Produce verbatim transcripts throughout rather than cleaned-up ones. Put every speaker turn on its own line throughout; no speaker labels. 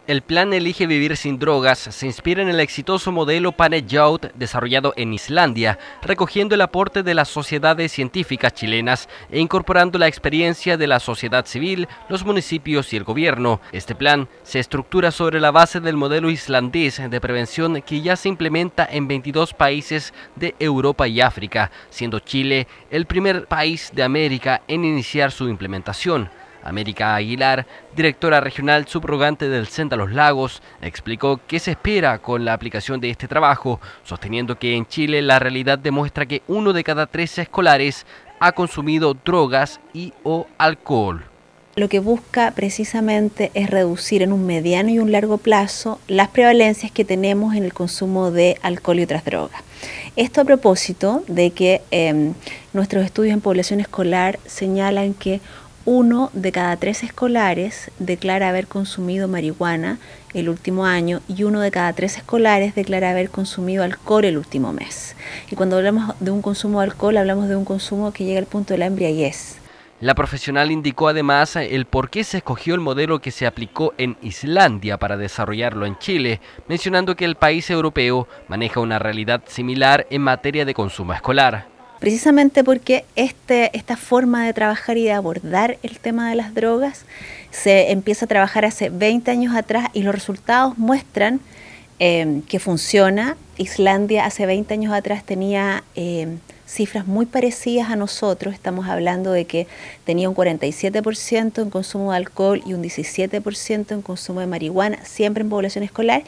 El plan Elige Vivir Sin Drogas se inspira en el exitoso modelo Pane-Youth desarrollado en Islandia, recogiendo el aporte de las sociedades científicas chilenas e incorporando la experiencia de la sociedad civil, los municipios y el gobierno. Este plan se estructura sobre la base del modelo islandés de prevención que ya se implementa en veintidós países de Europa y África, siendo Chile el primer país de América en iniciar su implementación. América Aguilar, directora regional subrogante del C E N T A Los Lagos, explicó qué se espera con la aplicación de este trabajo, sosteniendo que en Chile la realidad demuestra que uno de cada tres escolares ha consumido drogas y o alcohol.
Lo que busca precisamente es reducir en un mediano y un largo plazo las prevalencias que tenemos en el consumo de alcohol y otras drogas. Esto a propósito de que eh, nuestros estudios en población escolar señalan que uno de cada tres escolares declara haber consumido marihuana el último año y uno de cada tres escolares declara haber consumido alcohol el último mes. Y cuando hablamos de un consumo de alcohol, hablamos de un consumo que llega al punto de la embriaguez.
La profesional indicó además el por qué se escogió el modelo que se aplicó en Islandia para desarrollarlo en Chile, mencionando que el país europeo maneja una realidad similar en materia de consumo escolar.
Precisamente porque este, esta forma de trabajar y de abordar el tema de las drogas se empieza a trabajar hace veinte años atrás y los resultados muestran eh, que funciona. Islandia hace veinte años atrás tenía eh, cifras muy parecidas a nosotros. Estamos hablando de que tenía un cuarenta y siete por ciento en consumo de alcohol y un diecisiete por ciento en consumo de marihuana, siempre en población escolar,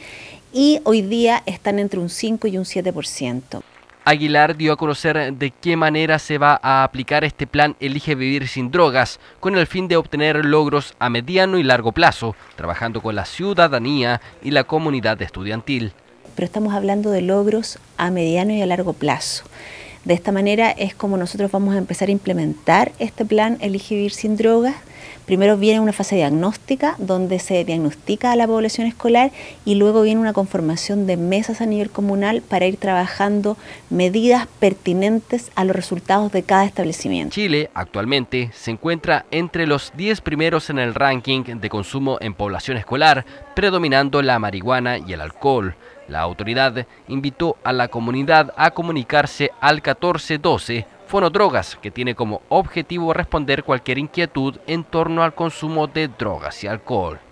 y hoy día están entre un cinco y un siete por ciento.
Aguilar dio a conocer de qué manera se va a aplicar este plan Elige Vivir Sin Drogas, con el fin de obtener logros a mediano y largo plazo, trabajando con la ciudadanía y la comunidad estudiantil.
Pero estamos hablando de logros a mediano y a largo plazo. De esta manera es como nosotros vamos a empezar a implementar este plan Elige Vivir Sin Drogas. Primero viene una fase diagnóstica donde se diagnostica a la población escolar y luego viene una conformación de mesas a nivel comunal para ir trabajando medidas pertinentes a los resultados de cada establecimiento.
Chile actualmente se encuentra entre los diez primeros en el ranking de consumo en población escolar, predominando la marihuana y el alcohol. La autoridad invitó a la comunidad a comunicarse al catorce doce Fonodrogas, que tiene como objetivo responder cualquier inquietud en torno al consumo de drogas y alcohol.